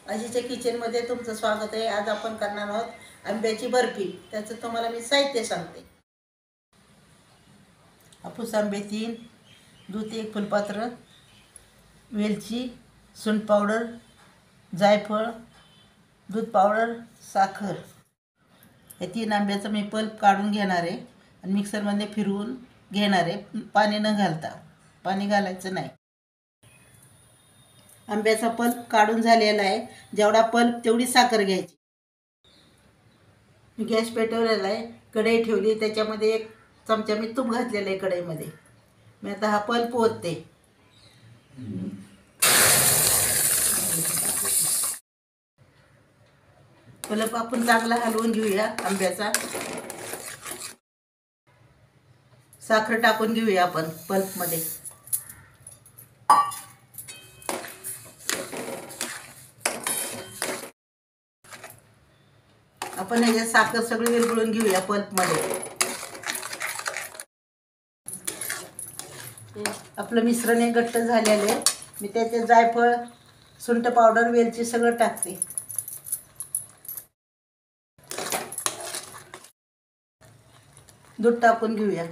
आजीच्या किचनमध्ये तुमचं स्वागत आहे। आज आपण करणार आहोत आंब्याची बर्फी। त्याचं तुम्हाला मी साहित्य सांगते। हापूस आंबे 3, दूध 1 फुलपात्र, वेलची, सुंठ पावडर, जायफळ, दूध पावडर, साखर। हे 3 आंब्याचं मी पल्प काढून घेणार आहे आणि मिक्सरमध्ये फिरवून घेणार आहे, पाणी न घालता। पाणी घालायचं नाही। आंब्याचा पल्प काढून झालेला आहे। जेवढा पल्प तेवढी साखर घ्यायची। मी गॅस पेटवलेला आहे, कढई ठेवली, त्याच्यामध्ये 1 चमचा मी तूप घातलेलं आहे कढईमध्ये। मी आता हा पल्प ओतते। पल्प आपण चांगला हलवून घेऊया आंब्याचा। साखर टाकून घेऊया आपण पल्पमध्ये। आपण ह्याच्यात साखर सगळी विरघळून घेऊया पल्पमध्ये। आपलं मिश्रण हे घट्ट झालेलं आहे। मी त्याच्यात जायफळ, सुंठ पावडर, वेलची सगळं टाकते। दूध टाकून घेऊया।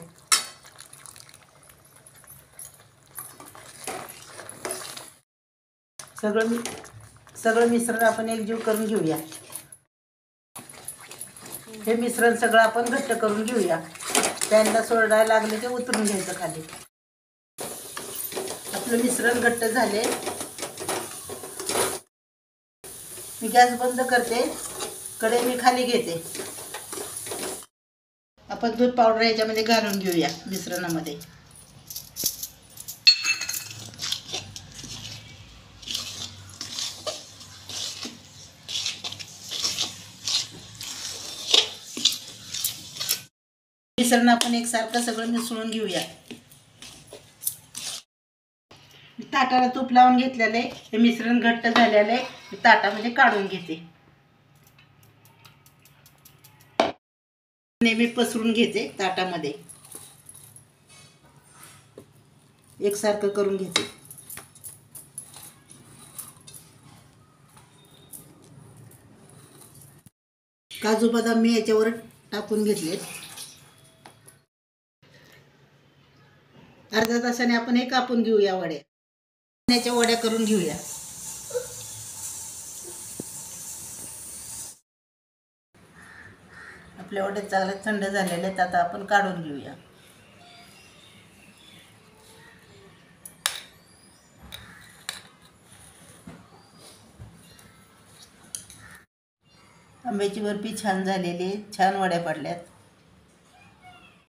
सगळं मिश्रण आपण एकजीव करून घेऊया। हे मिश्रण सगळं आपण घट्ट करून घेऊया। पॅनला सोडायला लागले की उतरून घ्यायचं खाली। आपलं मिश्रण घट्ट झाले। मी गॅस बंद करते, कढई मी खाली घेते। आपण दूध पावडर याच्यामध्ये घालून घेऊया मिश्रणामध्ये। मिश्रण आपण एकसारखं सगळं मिसळून घेऊया। ताटाला तूप लावून घेतलेले, हे मिश्रण घट्ट झालेले ताटामध्ये काढून घेते। नेहमी पसरून घेते ताटामध्ये, एकसारखं करून घेते। काजू बदाम मी याच्यावर टाकून घेतले। अर्ध्या तासाने आपण हे कापून घेऊया वड्या। याच्या वड्या करून घेऊया। आपल्या वड्या चांगले थंड झालेले आहेत, आता आपण काढून घेऊया। आंब्याची बर्फी छान झालेली आहे, छान वड्या पडल्यात।